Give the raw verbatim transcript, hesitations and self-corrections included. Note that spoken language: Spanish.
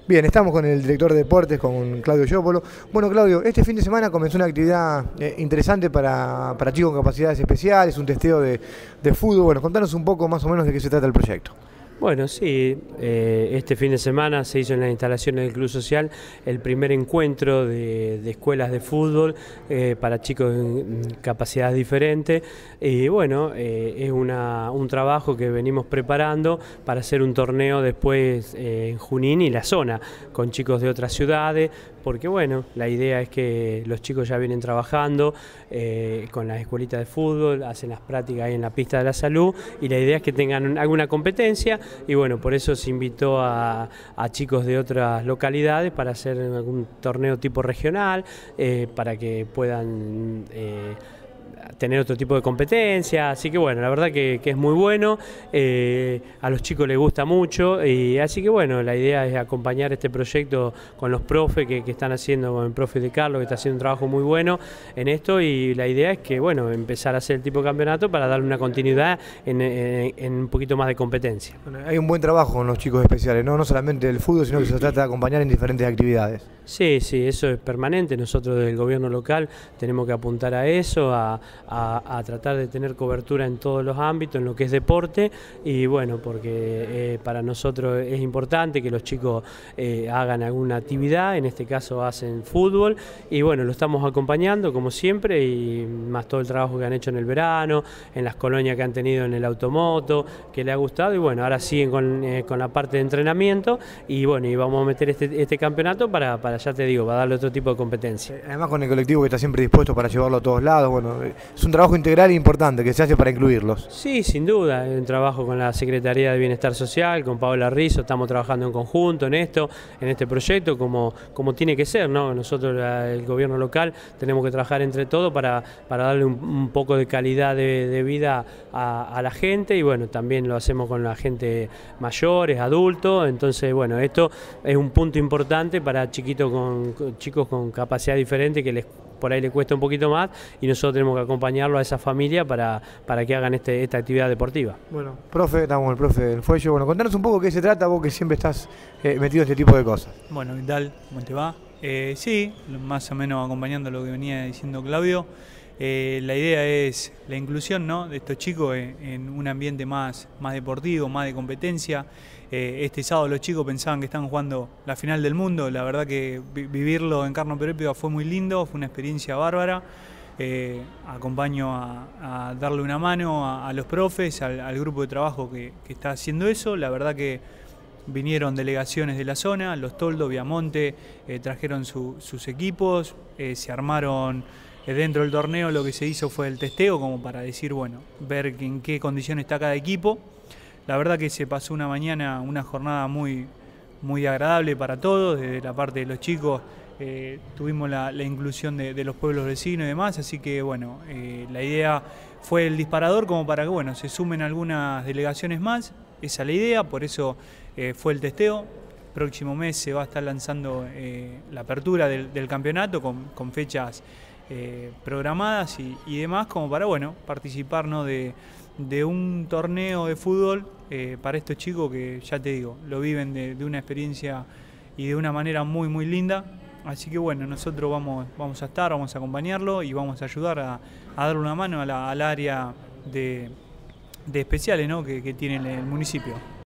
Bien, estamos con el director de deportes, con Claudio Giópolo. Bueno, Claudio, este fin de semana comenzó una actividad eh, interesante para, para chicos con capacidades especiales, un testeo de, de fútbol. Bueno, contanos un poco más o menos de qué se trata el proyecto. Bueno, sí, eh, este fin de semana se hizo en las instalaciones del Club Social el primer encuentro de, de escuelas de fútbol eh, para chicos en capacidades diferentes y bueno, eh, es una, un trabajo que venimos preparando para hacer un torneo después eh, en Junín y la zona con chicos de otras ciudades, porque bueno, la idea es que los chicos ya vienen trabajando eh, con las escuelitas de fútbol, hacen las prácticas ahí en la pista de la salud y la idea es que tengan alguna competencia. Y bueno, por eso se invitó a, a chicos de otras localidades para hacer algún torneo tipo regional, eh, para que puedan eh, tener otro tipo de competencia, así que bueno, la verdad que, que es muy bueno, eh, a los chicos les gusta mucho, y así que bueno, la idea es acompañar este proyecto con los profes que, que están haciendo, con el profe de Carlos que está haciendo un trabajo muy bueno en esto, y la idea es que bueno, empezar a hacer el tipo de campeonato para darle una continuidad en, en, en un poquito más de competencia. Bueno, hay un buen trabajo con los chicos especiales, ¿no? No solamente el fútbol, sino que se trata de acompañar en diferentes actividades. Sí, sí, eso es permanente. Nosotros del gobierno local tenemos que apuntar a eso, a, a, a tratar de tener cobertura en todos los ámbitos, en lo que es deporte, y bueno, porque eh, para nosotros es importante que los chicos eh, hagan alguna actividad, en este caso hacen fútbol, y bueno, lo estamos acompañando como siempre, y más todo el trabajo que han hecho en el verano, en las colonias que han tenido en el automoto, que le ha gustado, y bueno, ahora siguen con, eh, con la parte de entrenamiento, y bueno, y vamos a meter este, este campeonato para, para ya te digo, va a darle otro tipo de competencia. Además con el colectivo que está siempre dispuesto para llevarlo a todos lados, bueno, es un trabajo integral e importante que se hace para incluirlos. Sí, sin duda, es un trabajo con la Secretaría de Bienestar Social, con Paola Rizzo, estamos trabajando en conjunto en esto, en este proyecto, como, como tiene que ser, ¿no? Nosotros, el gobierno local, tenemos que trabajar entre todos para, para darle un, un poco de calidad de, de vida a, a la gente, y bueno, también lo hacemos con la gente mayores, adultos, entonces bueno, esto es un punto importante para chiquitos Con, con chicos con capacidad diferente que les, por ahí les cuesta un poquito más, y nosotros tenemos que acompañarlo a esa familia para, para que hagan este, esta actividad deportiva. Bueno, profe, estamos con el profe del Fuello. Bueno, contanos un poco qué se trata, vos que siempre estás eh, metido en este tipo de cosas. Bueno, ¿qué tal? ¿Cómo te va? Eh, sí, más o menos acompañando lo que venía diciendo Claudio. Eh, la idea es la inclusión, ¿no?, de estos chicos en, en un ambiente más, más deportivo, más de competencia. Eh, este sábado los chicos pensaban que estaban jugando la final del mundo, la verdad que vi vivirlo en carne propia fue muy lindo, fue una experiencia bárbara. Eh, acompaño a, a darle una mano a, a los profes, al, al grupo de trabajo que, que está haciendo eso. La verdad que vinieron delegaciones de la zona, Los Toldos, Viamonte, eh, trajeron su, sus equipos, eh, se armaron. Dentro del torneo lo que se hizo fue el testeo, como para decir, bueno, ver en qué condición está cada equipo. La verdad que se pasó una mañana, una jornada muy, muy agradable para todos, desde la parte de los chicos, eh, tuvimos la, la inclusión de, de los pueblos vecinos y demás, así que bueno, eh, la idea fue el disparador como para que bueno, se sumen algunas delegaciones más, esa es la idea, por eso eh, fue el testeo. Próximo mes se va a estar lanzando eh, la apertura del, del campeonato con, con fechas Eh, programadas y, y demás, como para bueno, participar, ¿no?, de, de un torneo de fútbol eh, para estos chicos que ya te digo, lo viven de, de una experiencia y de una manera muy muy linda. Así que bueno, nosotros vamos, vamos a estar, vamos a acompañarlo y vamos a ayudar a, a darle una mano a la, al área de, de especiales, ¿no?, que, que tiene el municipio.